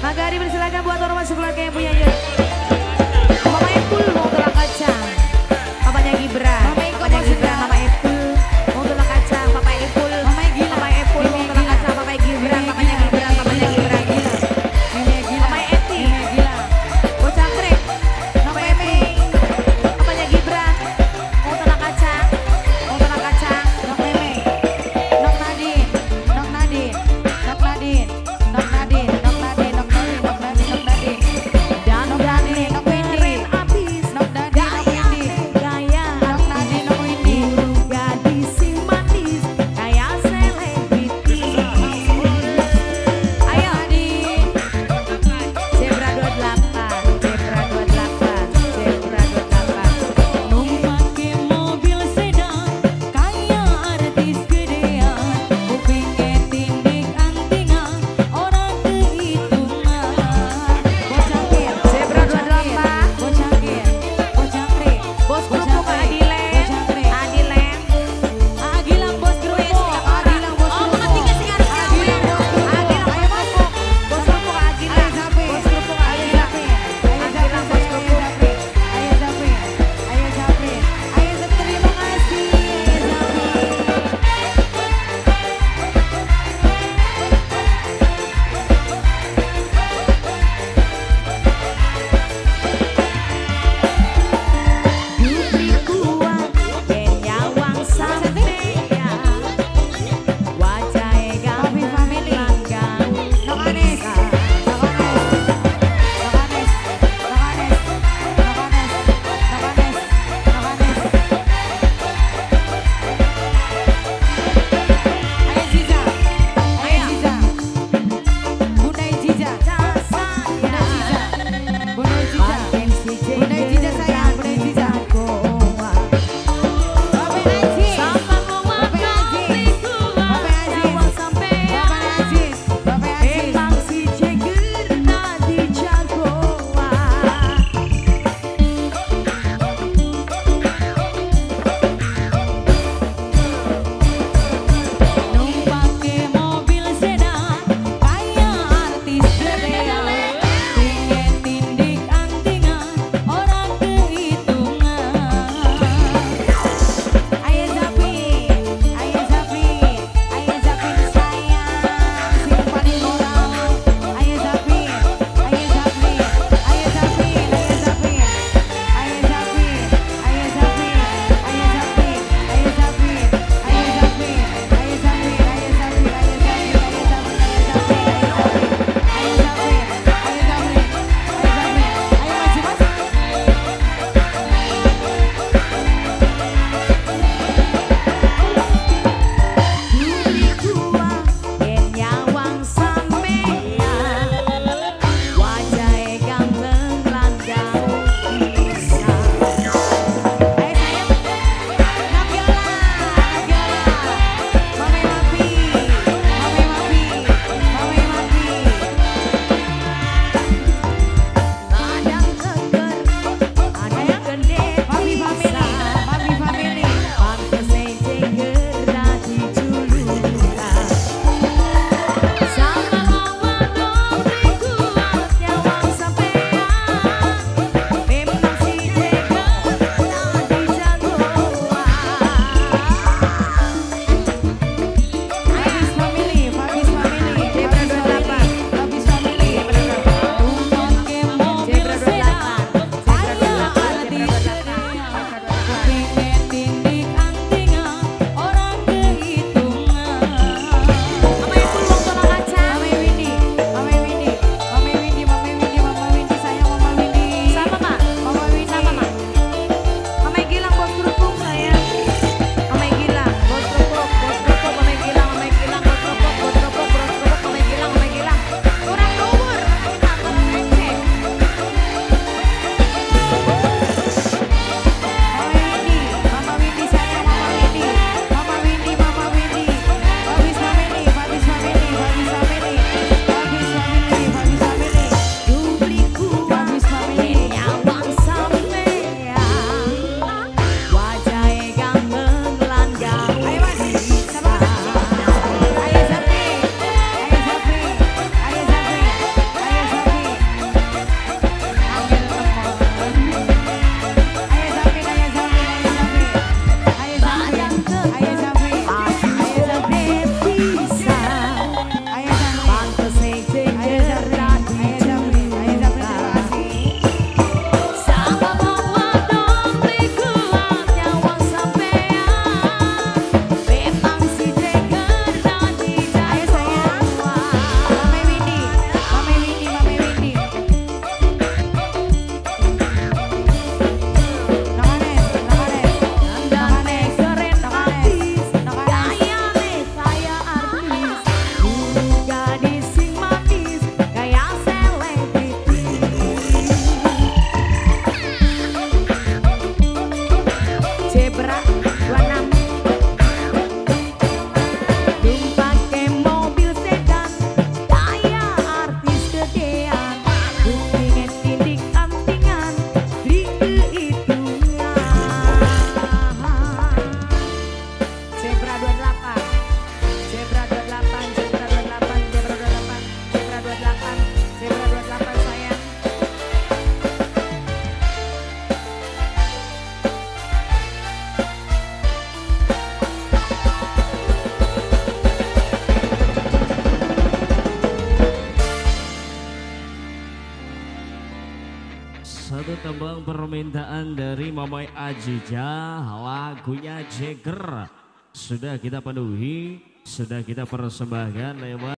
Maka dipersilakan buat orang masuk keluarga yang punya yuk. Mama Epul mau gelang kaca. Papanya Gibran. Papanya Gibran, Mama Epul mau gelang kaca. Papa Epul. Mama Epul mau gelang kaca. Papa Gibran, papanya Gibran, papanya Gibran. Mama Eti. Bocah krek. Mama Emi. Papanya Gibran mau gelang kaca. Mau gelang kaca. Nok Meme. Nok Nadine. Nok Nadine. Nok Nadine. Nok Nadine. Nok Nadine. Nok Nadine. Nok Nadine. Nok Nadine. Dan Nok Nadine. Satu tembang permintaan dari Mamai Ajija, lagunya Jagger. Sudah kita penuhi, sudah kita persembahkan lewat